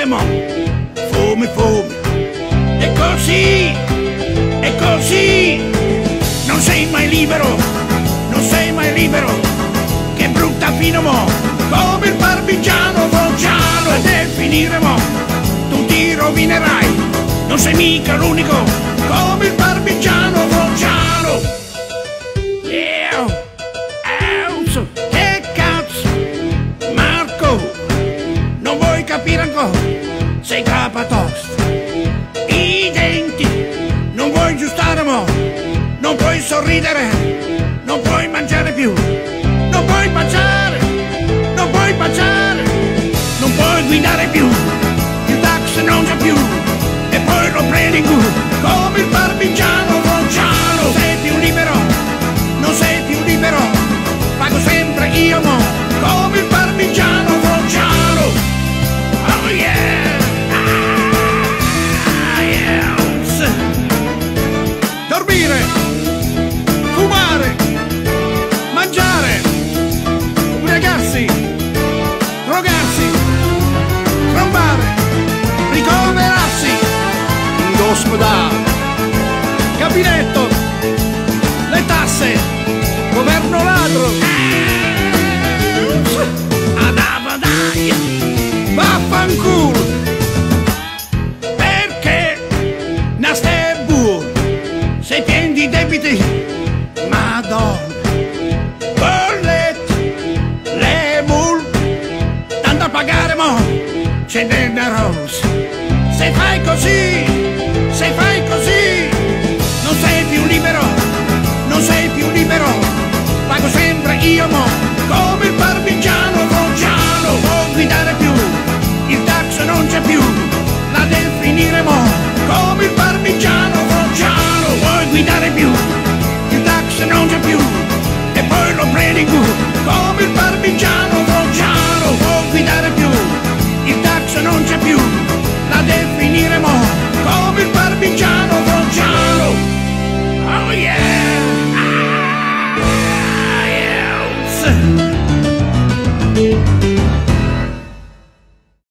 mo, fumi, fumi. E così, non sei mai libero, non sei mai libero. Che brutta fine mo, come il parmigiano Foggiano. E nel finire mo, tu ti rovinerai, non sei mica l'unico, come il parmigiano Foggiano. Che cazzo, Marco, non vuoi capire ancora, sei capatosto. I denti, non vuoi aggiustare mo, non puoi sorridere, non puoi mangiare più, non puoi baciare, non puoi baciare, non puoi guidare più, il taxi non c'è più, e poi lo prendi in culo, come il parmigiano Foggiano. Non sei più libero, non sei più libero, pago sempre io mo, come il parmigiano Foggiano. Oh yeah! Dormire, fumare, mangiare, ubriacarsi, drogarsi, trombare, ricoverarsi, in ospedale, gabinetto, le tasse, governo ladro, adavadai, vaffanculo, perché naste buo, sei pieni di debiti, madonna, bollette, le multe, tanto a pagare mo, ce n'è una rosa, se fai così